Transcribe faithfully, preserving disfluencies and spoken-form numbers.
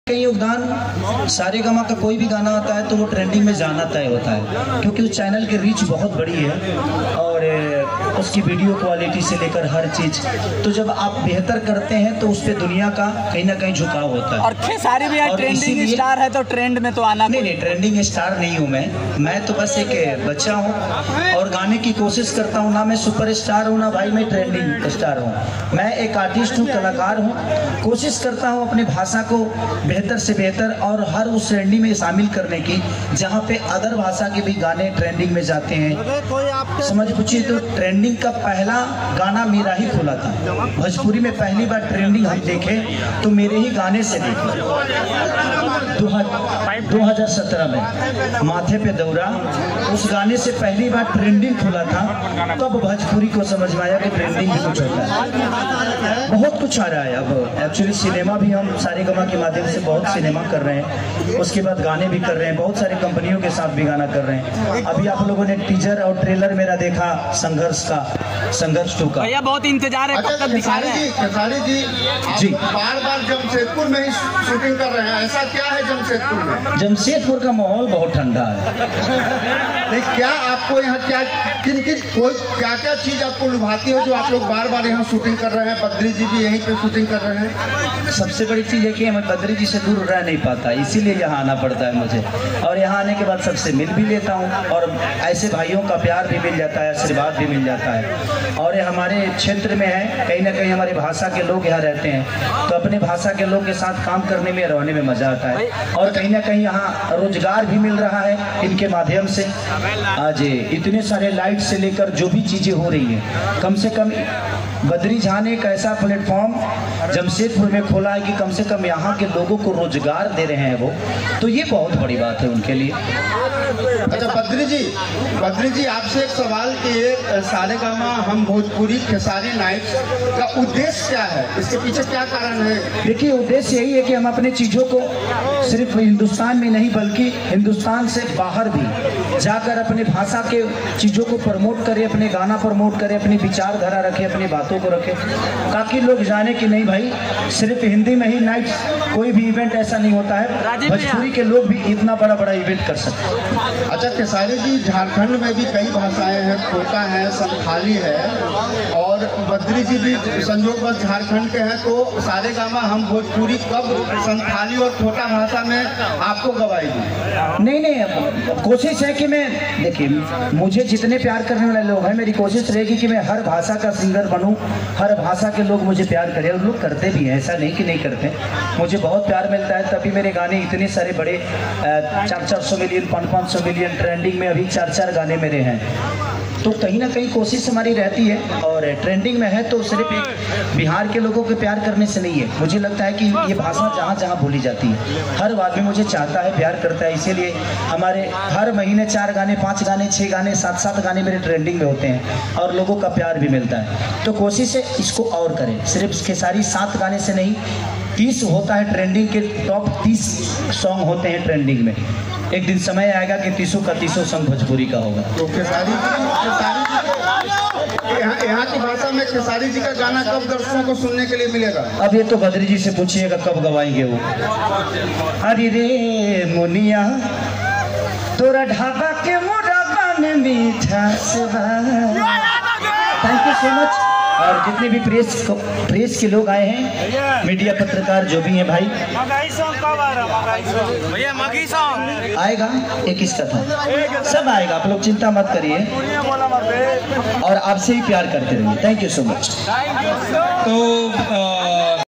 योगदान सारेगामा का कोई भी गाना आता है तो वो ट्रेंडिंग में जाना तय होता है, क्योंकि उस चैनल की रीच बहुत बड़ी है और उसकी वीडियो क्वालिटी से लेकर हर चीज। तो जब आप बेहतर करते हैं तो उस पर दुनिया का कहीं ना कहीं झुकाव होता है। और खेसारी भी यार ट्रेंडिंग स्टार है तो ट्रेंड में तो आना। नहीं नहीं, ट्रेंडिंग स्टार नहीं हूँ मैं मैं तो बस एक बच्चा हूँ और गाने की कोशिश करता हूँ। ना मैं सुपर स्टार हूँ ना भाई मैं ट्रेंडिंग स्टार हूँ। मैं एक आर्टिस्ट हूँ, कलाकार हूँ। कोशिश करता हूँ अपनी भाषा को बेहतर से बेहतर और हर उस श्रेणी में शामिल करने की जहाँ पे अदर भाषा के भी गाने ट्रेंडिंग में जाते हैं। समझ पूछिए तो ट्रेंडिंग का पहला गाना मेरा ही खुला था। भोजपुरी में पहली बार ट्रेंडिंग हम देखे तो मेरे ही गाने से देखे। दो हज़ार सत्रह में माथे पे दौरा, उस गाने से पहली बार ट्रेंडिंग खुला था। तब तो भोजपुरी को समझ में आया कि ट्रेंडिंग भी कुछ होता है। बहुत कुछ आ रहा है अब। एक्चुअली सिनेमा भी हम सारेगामा के माध्यम से बहुत सिनेमा कर रहे हैं, उसके बाद गाने भी कर रहे हैं, बहुत सारी कंपनियों के साथ भी गाना कर रहे हैं। अभी आप लोगों ने टीजर और ट्रेलर मेरा देखा संघर्ष का, संघर्ष टू का। भैया बहुत इंतजार है, कब तक दिखा रहे हैं? खेसारी जी जी बार बार जमशेदपुर में ही शूटिंग कर रहे हैं, ऐसा क्या है जमशेदपुर में? जमशेदपुर का माहौल बहुत ठंडा है। नहीं, क्या आपको यहाँ क्या किन किन कोई क्या क्या चीज आपको लुभाती है जो आप लोग बार बार यहाँ शूटिंग कर रहे हैं? बद्री जी भी यहीं पे शूटिंग कर रहे हैं। सबसे बड़ी चीज है कि मैं बद्री जी से दूर रह नहीं पाता, इसीलिए यहाँ आना पड़ता है मुझे। और यहाँ आने के बाद सबसे मिल भी लेता हूँ और ऐसे भाइयों का प्यार भी मिल जाता है, आशीर्वाद भी मिल जाता है। और ये हमारे क्षेत्र में है, कहीं ना कहीं हमारी भाषा के लोग यहाँ रहते हैं तो अपने भाषा के लोग के साथ काम करने में, रहने में मजा आता है। और कहीं ना कहीं यहाँ रोजगार भी मिल रहा है इनके माध्यम से। आज इतने सारे लाइट से लेकर जो भी चीजें हो रही है, कम से कम बद्री झा ने एक ऐसा प्लेटफॉर्म जमशेदपुर में खोला है कि कम से कम यहाँ के लोगों को रोजगार दे रहे हैं वो, तो ये बहुत बड़ी बात है उनके लिए। अच्छा बद्री जी, बद्री जी आपसे एक सवाल कि ये सारेगामा हम भोजपुरी खेसारी नाइट्स का उद्देश्य क्या है? इसके पीछे क्या कारण है? देखिए उद्देश्य यही है कि हम अपने चीजों को सिर्फ हिंदुस्तान में नहीं बल्कि हिंदुस्तान से बाहर भी जाकर अपने भाषा के चीजों को प्रमोट करें, अपने गाना प्रमोट करें, अपनी विचारधारा रखें, अपनी बातों को रखें, ताकि लोग जाने कि नहीं भाई सिर्फ हिंदी में ही नाइट कोई भी इवेंट ऐसा नहीं होता है, भोजपुरी के लोग भी इतना बड़ा बड़ा इवेंट कर सकते हैं। अच्छा खेसारी जी, झारखंड में भी कई भाषाएं हैं, खोटा है, संथाली है और बद्री जी भी संयोग बस झारखंड के हैं, तो सारेगामा हम भोजपुरी कब संथाली और खोटा भाषा में आपको गवाई दी? नहीं नहीं, कोशिश है कि मैं, देखिए मुझे जितने प्यार करने वाले लोग हैं, मेरी कोशिश रहेगी कि मैं हर भाषा का सिंगर बनूं, हर भाषा के लोग मुझे प्यार करें। और लोग करते भी हैं, ऐसा नहीं कि नहीं करते। मुझे बहुत प्यार मिलता है, तभी मेरे गाने इतने सारे बड़े चार चार सौ मिलियन पाँच पाँच सौ मिलियन ट्रेंडिंग में अभी चार चार गाने मेरे हैं। तो कहीं ना कहीं कोशिश हमारी रहती है और ट्रेंडिंग में है तो सिर्फ एक बिहार के लोगों के प्यार करने से नहीं है। मुझे लगता है कि ये भाषा जहाँ जहाँ भूली जाती है, हर आदमी मुझे चाहता है, प्यार करता है, इसीलिए हमारे हर महीने चार गाने, पाँच गाने, छः गाने, सात सात गाने मेरे ट्रेंडिंग में होते हैं और लोगों का प्यार भी मिलता है। तो कोशिश है इसको और करें, सिर्फ इसके सारी सात गाने से नहीं, तीस होता है ट्रेंडिंग के, टॉप तीस सॉन्ग होते हैं ट्रेंडिंग में। एक दिन समय आएगा कि तीसों का तीसों सॉन्ग भोजपुरी का होगा। तो खेसारी खेसारी जी यहाँ यहाँ की भाषा में खेसारी जी का गाना कब दर्शकों को सुनने के लिए मिलेगा? अब ये तो बद्री जी से पूछिएगा कब गवाएंगे वो। अरे रे मुनिया तोरा ढाबा के मुरब्बा में मीठा सेवा। Thank you so much. और जितने भी प्रेस प्रेस के लोग आए हैं, मीडिया पत्रकार जो भी हैं भाई, आएगा एक इसका था, सब आएगा, आप लोग चिंता मत करिए और आपसे ही प्यार करते रहिए। Thank you so much. तो